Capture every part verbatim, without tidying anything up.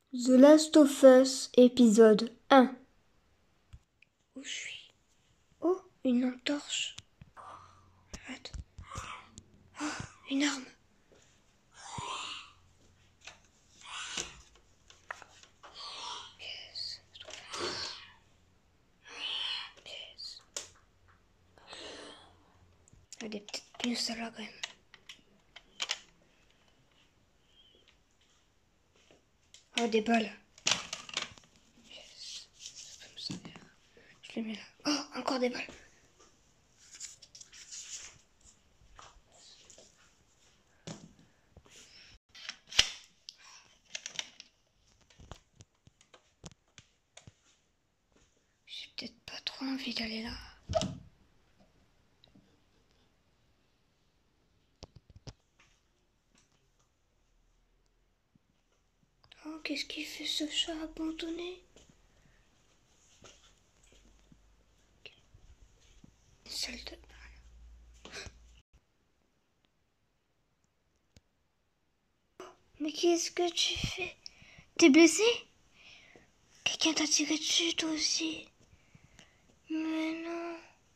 The Last of Us, épisode un. Où je suis? Oh, une lampe torche. Arrête. Oh, une arme. Yes. Yes. Il y a des petites puces là quand même. Oh, des balles. Yes. Ça peut me servir. Je les mets là. Oh, encore des balles. J'ai peut-être pas trop envie d'aller là. Oh, qu'est-ce qu'il fait ce chat abandonné? Une salle de bain. Mais qu'est-ce que tu fais? T'es blessé? Quelqu'un t'a tiré dessus, toi aussi? Mais non.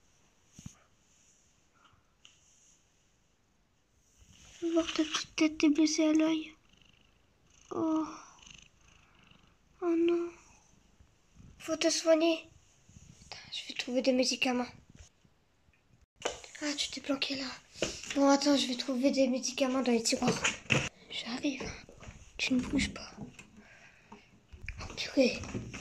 Faut voir ta petite tête, t'es blessée à l'œil. Oh. Oh non. Faut te soigner. Attends, je vais trouver des médicaments. Ah, tu t'es planqué là. Bon, attends, je vais trouver des médicaments dans les tiroirs. J'arrive. Tu ne bouges pas. Oh, purée.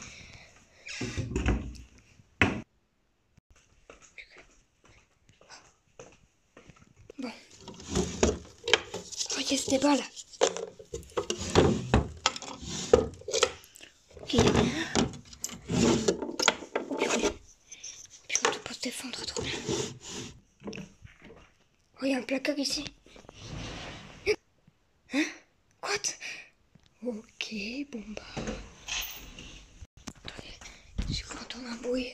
Bon. Oh, yes, des balles. Ok, il y a rien. Oh, purée. Purée, on doit pas se défendre, trop bien. Oh, il y a un placard ici. Hein? Quoi? Ok, bon bah... Attendez, j'ai cru entendre un bruit.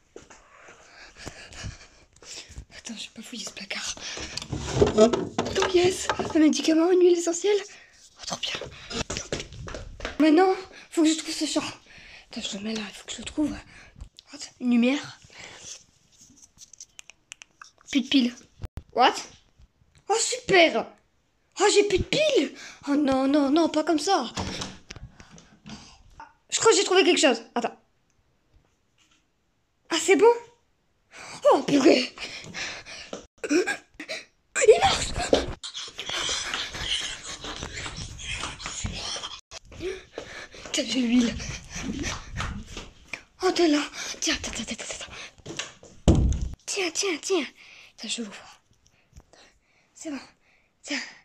Attends, je vais pas fouiller ce placard. Oh yes, un médicament, une huile essentielle. Oh, trop bien. Maintenant, faut que je trouve ce chat. Attends, je le mets là, il faut que je le trouve. What? Une lumière. Plus de piles. What? Oh super. Oh, j'ai plus de piles. Oh non, non, non, pas comme ça. Je crois que j'ai trouvé quelque chose. Attends. Ah, c'est bon? Oh, purée. Il marche. Tiens, j'ai l'huile. Oh, t'es là. Tiens, tiens, tiens, tiens, tiens. Tiens, tiens, tiens. Tiens, je l'ouvre. C'est bon. Tiens.